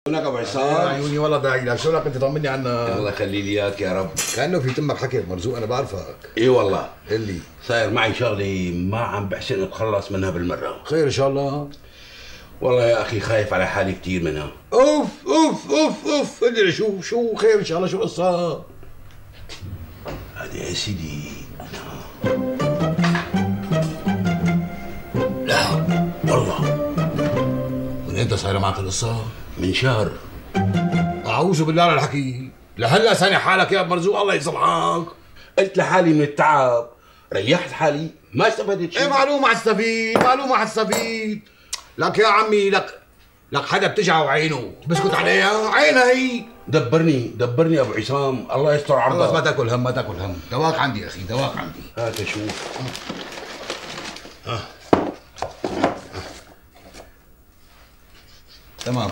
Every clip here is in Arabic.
هناك ابو عصام. عيوني والله داعي لك، شلونك انت؟ طمني عنك. الله يخلي لي اياك يا رب. كانه في تمك حكي مرزوق، انا بعرفك. اي والله. اللي صاير معي شغله ما عم بحسن اتخلص منها بالمره. خير ان شاء الله. والله يا اخي خايف على حالي كثير منها. اوف اوف اوف اوف، ادري شو خير ان شاء الله، شو القصه؟ هذا يا سيدي لا والله من امتى صايره معك القصه؟ من شهر. اعوذ بالله على الحكي، لهلا ساني حالك يا ابو مرزوق، الله يسامحك. قلت لحالي من التعب ريحت حالي ما استفدت شيء. ايه معلومه حتستفيد، معلومه حتستفيد. لك يا عمي، لك حدا بتجعه عينه بسكت عليها، عينها هي. دبرني ابو عصام، الله يستر عرضك. خلص ما تاكل هم، ما تاكل هم، دواك عندي يا اخي، دواك عندي. هات شوف. تمام.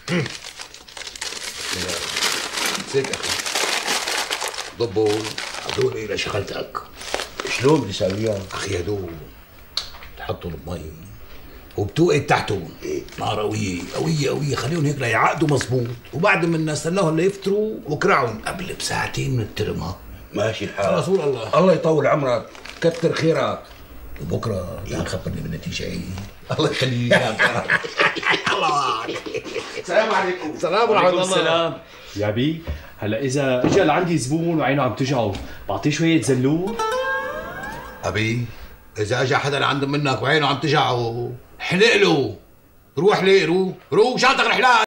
سيك اخي، ضبوا هدول الى شغلتك. شلون بدي اسويها؟ اخي هدول تحطهم بمي وبتوقد تحتهم نار قوية قوية قوية، خليهم هيك ليعقدوا مظبوط، وبعد ما نستناهم ليفتروا وكرعهم قبل بساعتين من الترمة. ماشي الحال. رسول الله. الله يطول عمرك، كتر خيرك. وبكره تعال خبرني بالنتيجة ايه. الله يخليك يا الله. السلام عليكم. السلام ورحمة الله. السلام. يا بي هلا اذا اجى لعندي زبون وعينه عم توجعه بعطيه شويه زلور؟ ابي اذا اجى حدا لعند منك وعينه عم تجعه حلق له، روح ليه روح شاطر رحلات.